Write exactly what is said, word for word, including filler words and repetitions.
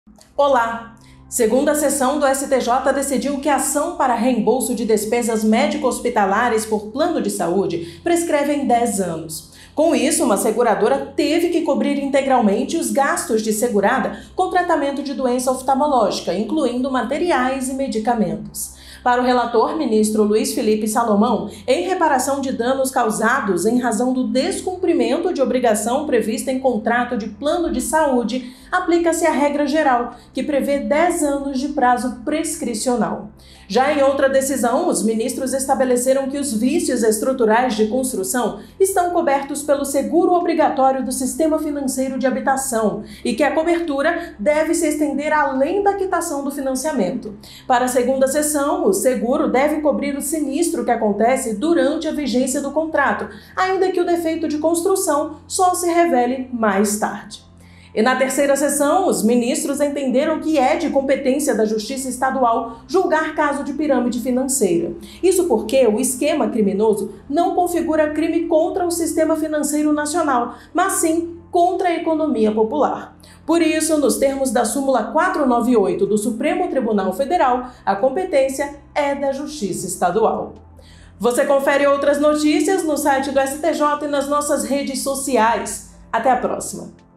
Olá! Segunda sessão do S T J decidiu que a ação para reembolso de despesas médico-hospitalares por plano de saúde prescreve em dez anos. Com isso, uma seguradora teve que cobrir integralmente os gastos de segurada com tratamento de doença oftalmológica, incluindo materiais e medicamentos. Para o relator, ministro Luiz Felipe Salomão, em reparação de danos causados em razão do descumprimento de obrigação prevista em contrato de plano de saúde, aplica-se a regra geral, que prevê dez anos de prazo prescricional. Já em outra decisão, os ministros estabeleceram que os vícios estruturais de construção estão cobertos pelo seguro obrigatório do Sistema Financeiro de Habitação e que a cobertura deve se estender além da quitação do financiamento. Para a segunda sessão, o seguro deve cobrir o sinistro que acontece durante a vigência do contrato, ainda que o defeito de construção só se revele mais tarde. E na terceira sessão, os ministros entenderam que é de competência da Justiça Estadual julgar caso de pirâmide financeira. Isso porque o esquema criminoso não configura crime contra o sistema financeiro nacional, mas sim contra a economia popular. Por isso, nos termos da súmula quatrocentos e noventa e oito do Supremo Tribunal Federal, a competência é da Justiça Estadual. Você confere outras notícias no site do S T J e nas nossas redes sociais. Até a próxima!